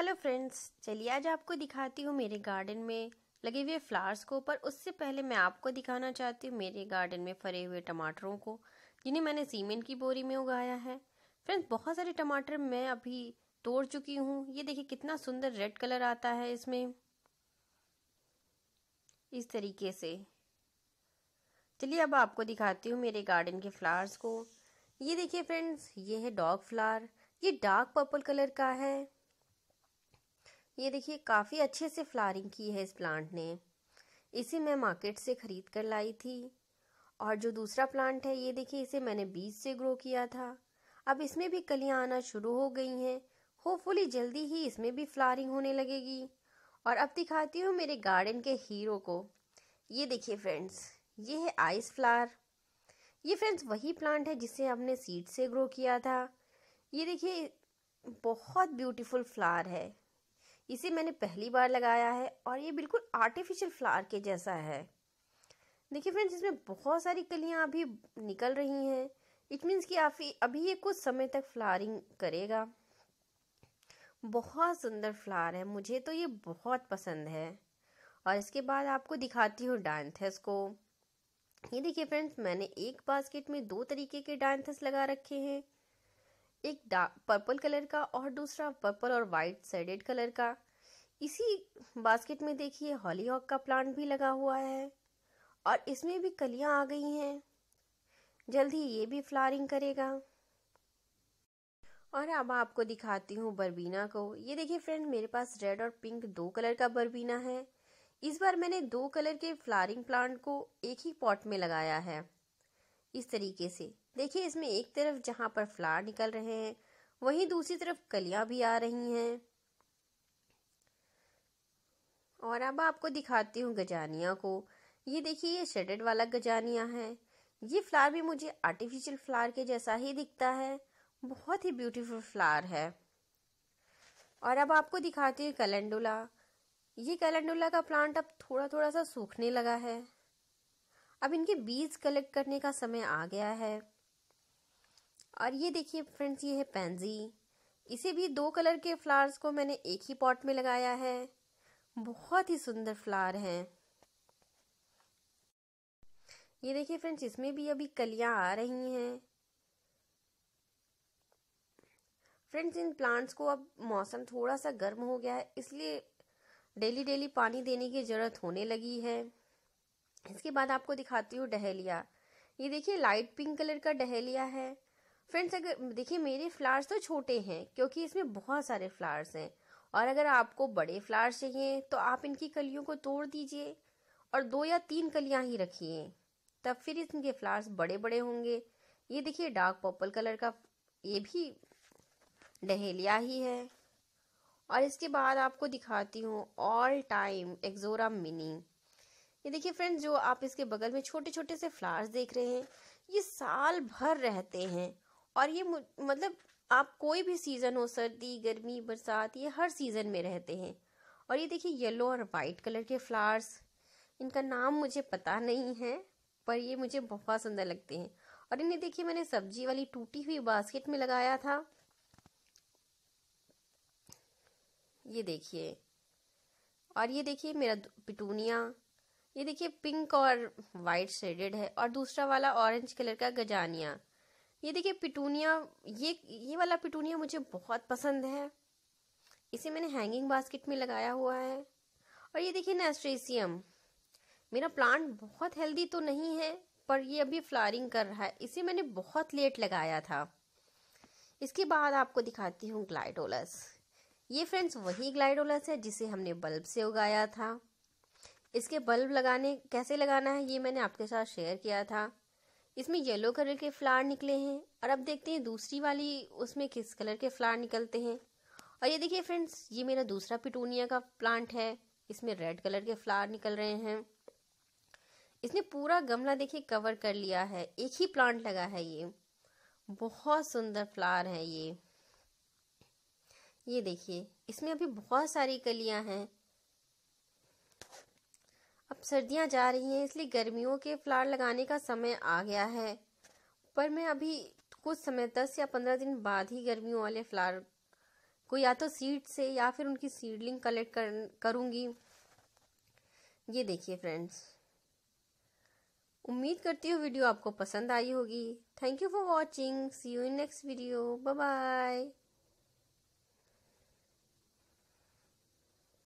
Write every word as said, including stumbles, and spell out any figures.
Hello friends, चलिए आज आपको दिखाती हूँ मेरे गार्डन में लगे हुए फ्लावर्स को। पर उससे पहले मैं आपको दिखाना चाहती हूँ मेरे गार्डन में फरे हुए टमाटरों को, जिन्हें मैंने सीमेंट की बोरी में उगाया है। फ्रेंड्स, बहुत सारे टमाटर मैं अभी तोड़ चुकी हूँ। ये देखिए कितना सुंदर रेड कलर आता है इसमें, इस तरीके से। चलिए अब आपको दिखाती हूँ मेरे गार्डन के फ्लावर्स को। ये देखिए फ्रेंड्स, ये है डॉग फ्लावर। ये डार्क पर्पल कलर का है। ये देखिए काफ़ी अच्छे से फ्लावरिंग की है इस प्लांट ने। इसे मैं मार्केट से खरीद कर लाई थी। और जो दूसरा प्लांट है, ये देखिए इसे मैंने बीज से ग्रो किया था। अब इसमें भी कलियां आना शुरू हो गई हैं। होपफुली जल्दी ही इसमें भी फ्लावरिंग होने लगेगी। और अब दिखाती हूँ मेरे गार्डन के हीरो को। ये देखिए फ्रेंड्स, ये है आइस फ्लावर। ये फ्रेंड्स वही प्लांट है जिसे हमने सीड से ग्रो किया था। ये देखिए बहुत ब्यूटीफुल फ्लावर है। इसे मैंने पहली बार लगाया है और ये बिल्कुल आर्टिफिशियल फ्लावर के जैसा है। देखिए फ्रेंड्स, इसमें बहुत सारी कलियां अभी निकल रही हैं। इट मीन्स कि अभी अभी ये कुछ समय तक फ्लावरिंग करेगा। बहुत सुंदर फ्लावर है, मुझे तो ये बहुत पसंद है। और इसके बाद आपको दिखाती हूँ डायंथस को। ये देखिए फ्रेंड्स, मैंने एक बास्केट में दो तरीके के डायंथस लगा रखे हैं, एक पर्पल कलर का और दूसरा पर्पल और वाइट शेडेड कलर का। इसी बास्केट में देखिए हॉलीहॉक का प्लांट भी लगा हुआ है और इसमें भी कलियां आ गई हैं। जल्द ही ये भी फ्लावरिंग करेगा। और अब आपको दिखाती हूँ बरबीना को। ये देखिए फ्रेंड, मेरे पास रेड और पिंक दो कलर का बरबीना है। इस बार मैंने दो कलर के फ्लावरिंग प्लांट को एक ही पॉट में लगाया है, इस तरीके से। देखिए इसमें एक तरफ जहां पर फ्लावर निकल रहे हैं, वहीं दूसरी तरफ कलियां भी आ रही हैं। और अब आपको दिखाती हूँ गजानिया को। ये देखिए, ये शेडेड वाला गजानिया है। ये फ्लावर भी मुझे आर्टिफिशियल फ्लावर के जैसा ही दिखता है। बहुत ही ब्यूटीफुल फ्लावर है। और अब आपको दिखाती हूँ कैलेंडुला। ये कैलेंडुला का प्लांट अब थोड़ा थोड़ा सा सूखने लगा है। अब इनके बीज कलेक्ट करने का समय आ गया है। और ये देखिए फ्रेंड्स, ये है पैंजी। इसे भी दो कलर के फ्लावर्स को मैंने एक ही पॉट में लगाया है। बहुत ही सुंदर फ्लावर हैं। ये देखिए फ्रेंड्स, इसमें भी अभी कलियां आ रही हैं। फ्रेंड्स, इन प्लांट्स को अब मौसम थोड़ा सा गर्म हो गया है, इसलिए डेली डेली पानी देने की जरूरत होने लगी है। इसके बाद आपको दिखाती हूँ डहेलिया। ये देखिए लाइट पिंक कलर का डहेलिया है। फ्रेंड्स, अगर देखिए मेरे फ्लावर्स तो छोटे हैं क्योंकि इसमें बहुत सारे फ्लावर्स हैं। और अगर आपको बड़े फ्लावर्स चाहिए तो आप इनकी कलियों को तोड़ दीजिए और दो या तीन कलियां ही रखिए, तब फिर इनके फ्लावर्स बड़े बड़े होंगे। ये देखिए डार्क पर्पल कलर का, ये भी डहेलिया ही है। और इसके बाद आपको दिखाती हूँ ऑल टाइम एक्सोरा मिनी। ये देखिए फ्रेंड्स, जो आप इसके बगल में छोटे छोटे से फ्लावर्स देख रहे हैं, ये साल भर रहते हैं। और ये मतलब आप कोई भी सीजन हो, सर्दी गर्मी बरसात, ये हर सीजन में रहते हैं। और ये देखिए येलो और वाइट कलर के फ्लावर्स, इनका नाम मुझे पता नहीं है, पर ये मुझे बहुत सुंदर लगते हैं। और इन्हें देखिए मैंने सब्जी वाली टूटी हुई बास्केट में लगाया था। ये देखिए। और ये देखिए मेरा पिटूनिया। ये देखिए पिंक और वाइट शेडेड है। और दूसरा वाला ऑरेंज कलर का गजानिया। ये देखिए पिटूनिया, ये ये वाला पिटूनिया मुझे बहुत पसंद है। इसे मैंने हैंगिंग बास्केट में लगाया हुआ है। और ये देखिए नास्ट्रेसियम। मेरा प्लांट बहुत हेल्दी तो नहीं है, पर ये अभी फ्लावरिंग कर रहा है। इसे मैंने बहुत लेट लगाया था। इसके बाद आपको दिखाती हूँ ग्लाइडोलस। ये फ्रेंड्स वही ग्लाइडोलस है जिसे हमने बल्ब से उगाया था। इसके बल्ब लगाने कैसे लगाना है ये मैंने आपके साथ शेयर किया था। इसमें येलो कलर के फ्लावर निकले हैं। और अब देखते हैं दूसरी वाली उसमें किस कलर के फ्लावर निकलते हैं। और ये देखिए फ्रेंड्स, ये मेरा दूसरा पिटूनिया का प्लांट है। इसमें रेड कलर के फ्लावर निकल रहे हैं। इसने पूरा गमला देखिए कवर कर लिया है। एक ही प्लांट लगा है ये। बहुत सुंदर फ्लावर है ये। ये देखिए इसमें अभी बहुत सारी कलियां हैं। अब सर्दियां जा रही हैं, इसलिए गर्मियों के फ्लावर लगाने का समय आ गया है। पर मैं अभी कुछ समय दस या पंद्रह दिन बाद ही गर्मियों वाले फ्लावर को या तो सीड से या फिर उनकी सीडलिंग कलेक्ट कर, करूँगी। ये देखिए फ्रेंड्स, उम्मीद करती हूँ वीडियो आपको पसंद आई होगी। Thank you for watching, see you in next video, bye bye.